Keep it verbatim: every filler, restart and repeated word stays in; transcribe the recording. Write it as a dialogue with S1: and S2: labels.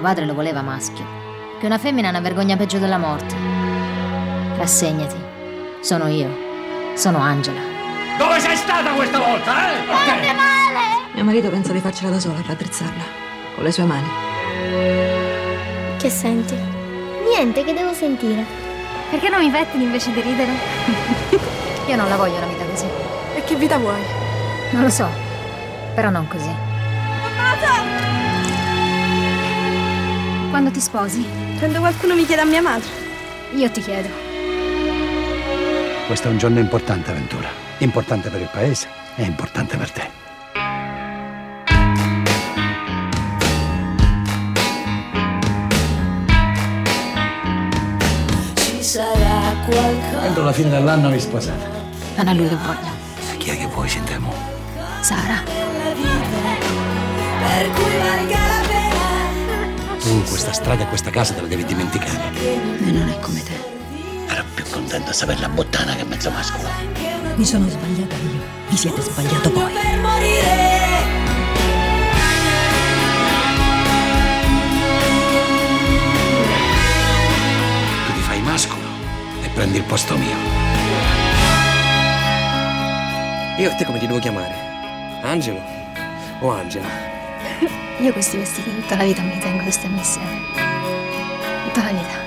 S1: padre lo voleva maschio. Che una femmina è una vergogna peggio della morte. Rassegnati. Sono io. Sono Angela.
S2: Dove sei stata questa volta, eh?
S3: Prende male!
S4: Mio marito pensa di farcela da sola, raddrizzarla. Con le sue mani.
S3: Che senti? Niente, che devo sentire?
S5: Perché non mi pettini invece di ridere?
S1: Io non la voglio una vita così.
S4: E che vita vuoi?
S1: Non lo so. Però non così.
S5: Quando ti sposi?
S4: Quando qualcuno mi chiede a mia madre.
S5: Io ti chiedo.
S2: Questo è un giorno importante, Ventura. Importante per il paese e importante per te.
S6: Ci sarà qualcosa.
S2: Entro la fine dell'anno vi sposate.
S1: Non è lui che voglio.
S2: Chi è che vuoi, sentiamo?
S1: Sara.
S6: Per cui valga la pena.
S2: Tu questa strada e questa casa te la devi dimenticare.
S1: E non è come te.
S2: Ero più contento di sapere la bottana che mezzo mascolo.
S4: Mi sono sbagliata io. Vi siete sbagliato voi.
S6: Per morire.
S2: Tu ti fai mascolo e prendi il posto mio.
S7: Io a te come ti devo chiamare? Angelo o Angela?
S5: Io questi vestiti tutta la vita me li tengo di stare insieme. Tutta la vita.